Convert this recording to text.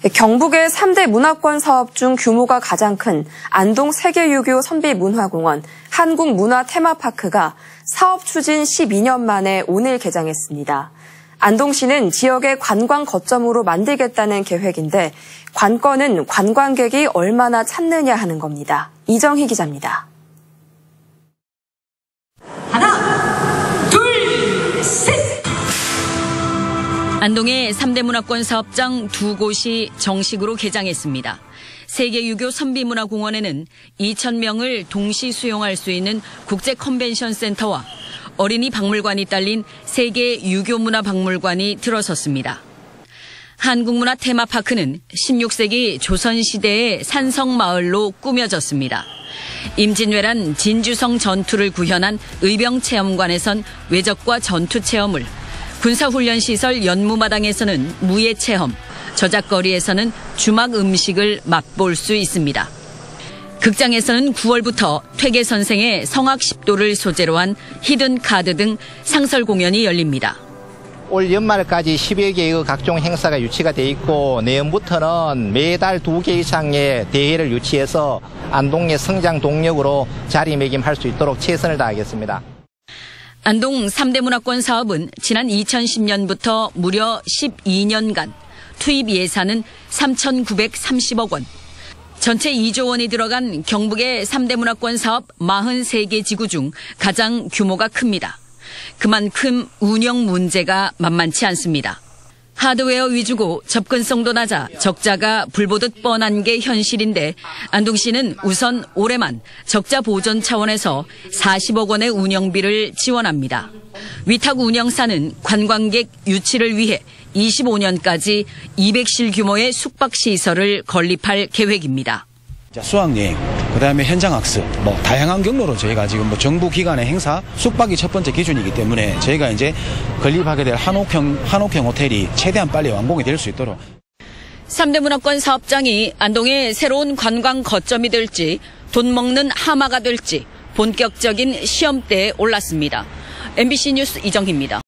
경북의 3대 문화권 사업 중 규모가 가장 큰 안동 세계유교 선비문화공원 한국문화테마파크가 사업 추진 12년 만에 오늘 개장했습니다. 안동시는 지역의 관광 거점으로 만들겠다는 계획인데 관건은 관광객이 얼마나 찾느냐 하는 겁니다. 이정희 기자입니다. 하나, 둘, 셋! 안동의 3대 문화권 사업장 2곳이 정식으로 개장했습니다. 세계유교 선비문화공원에는 2,000명을 동시 수용할 수 있는 국제 컨벤션 센터와 어린이 박물관이 딸린 세계 유교문화박물관이 들어섰습니다. 한국문화 테마파크는 16세기 조선시대의 산성마을로 꾸며졌습니다. 임진왜란 진주성 전투를 구현한 의병체험관에선 외적과 전투 체험을, 군사훈련시설 연무마당에서는 무예체험, 저작거리에서는 주막 음식을 맛볼 수 있습니다. 극장에서는 9월부터 퇴계 선생의 성악 10도를 소재로 한 히든 카드 등 상설 공연이 열립니다. 올 연말까지 10여 개의 각종 행사가 유치가 돼 있고 내년부터는 매달 2개 이상의 대회를 유치해서 안동의 성장 동력으로 자리매김할 수 있도록 최선을 다하겠습니다. 안동 3대 문화권 사업은 지난 2010년부터 무려 12년간 투입 예산은 3,930억 원. 전체 2조 원이 들어간 경북의 3대 문화권 사업 43개 지구 중 가장 규모가 큽니다. 그만큼 운영 문제가 만만치 않습니다. 하드웨어 위주고 접근성도 낮아 적자가 불보듯 뻔한 게 현실인데 안동시는 우선 올해만 적자 보전 차원에서 40억 원의 운영비를 지원합니다. 위탁 운영사는 관광객 유치를 위해 25년까지 200실 규모의 숙박시설을 건립할 계획입니다. 수학여행, 그다음에 현장학습, 다양한 경로로 저희가 지금 정부 기관의 행사, 숙박이 첫 번째 기준이기 때문에 저희가 이제 건립하게 될 한옥형 호텔이 최대한 빨리 완공이 될 수 있도록. 3대 문화권 사업장이 안동의 새로운 관광 거점이 될지, 돈 먹는 하마가 될지 본격적인 시험대에 올랐습니다. MBC 뉴스 이정희입니다.